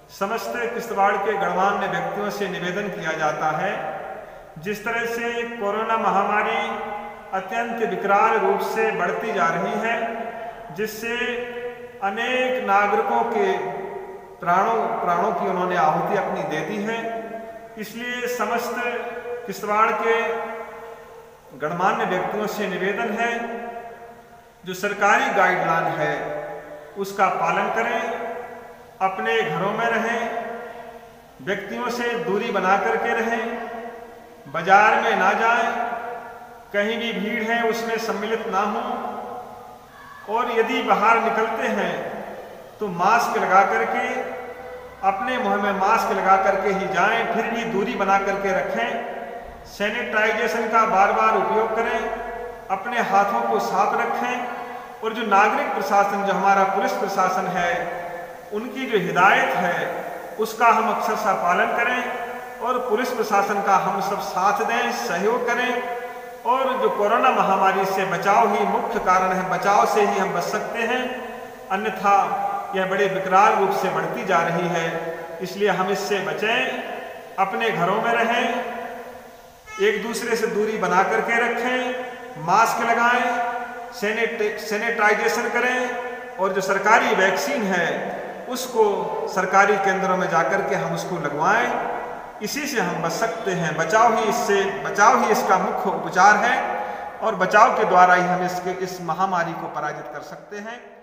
समस्त किश्तवाड़ के गणमान्य व्यक्तियों से निवेदन किया जाता है, जिस तरह से कोरोना महामारी अत्यंत विकराल रूप से बढ़ती जा रही है, जिससे अनेक नागरिकों के प्राणों की उन्होंने आहुति अपनी दे दी है। इसलिए समस्त किश्तवाड़ के गणमान्य व्यक्तियों से निवेदन है, जो सरकारी गाइडलाइन है उसका पालन करें, अपने घरों में रहें, व्यक्तियों से दूरी बना करके रहें, बाजार में ना जाएं, कहीं भी भीड़ है उसमें सम्मिलित ना हों, और यदि बाहर निकलते हैं तो मास्क लगा करके, अपने मुंह में मास्क लगा करके ही जाएं, फिर भी दूरी बना करके रखें। सैनिटाइजेशन का बार बार उपयोग करें, अपने हाथों को साफ रखें, और जो नागरिक प्रशासन, जो हमारा पुलिस प्रशासन है, उनकी जो हिदायत है उसका हम अक्षरशः पालन करें और पुलिस प्रशासन का हम सब साथ दें, सहयोग करें। और जो कोरोना महामारी से बचाव ही मुख्य कारण है, बचाव से ही हम बच सकते हैं, अन्यथा यह बड़े विकराल रूप से बढ़ती जा रही है। इसलिए हम इससे बचें, अपने घरों में रहें, एक दूसरे से दूरी बना करके रखें, मास्क लगाएं, सैनिटाइजेशन करें, और जो सरकारी वैक्सीन है उसको सरकारी केंद्रों में जाकर के हम उसको लगवाएं। इसी से हम बच सकते हैं। बचाव ही इसका मुख्य उपचार है, और बचाव के द्वारा ही हम इस महामारी को पराजित कर सकते हैं।